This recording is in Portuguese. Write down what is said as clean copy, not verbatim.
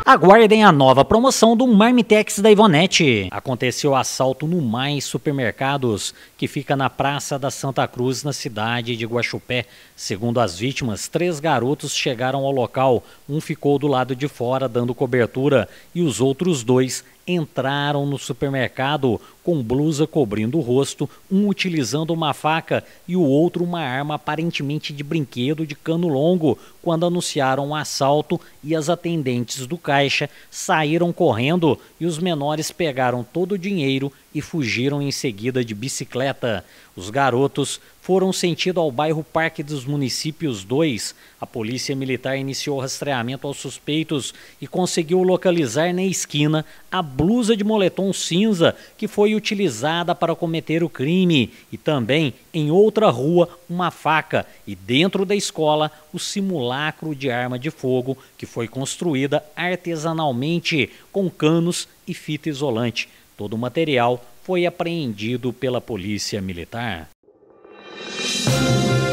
Aguardem a nova promoção do Marmitex da Ivonete. Aconteceu assalto no Mais Supermercados, que fica na Praça da Santa Cruz, na cidade de Guaxupé. Segundo as vítimas, 3 garotos chegaram ao local. Um ficou do lado de fora dando cobertura e os outros 2 entraram no supermercado com blusa cobrindo o rosto, um utilizando uma faca e o outro uma arma aparentemente de brinquedo de cano longo, quando anunciaram o assalto, e as atendentes do caixa saíram correndo e os menores pegaram todo o dinheiro e fugiram em seguida de bicicleta. Os garotos foram sentidos ao bairro Parque dos Municípios 2. A polícia militar iniciou rastreamento aos suspeitos e conseguiu localizar na esquina a blusa de moletom cinza que foi utilizada para cometer o crime, e também em outra rua uma faca, e dentro da escola o simulacro de arma de fogo que foi construída artesanalmente com canos e fita isolante. Todo o material foi apreendido pela polícia militar.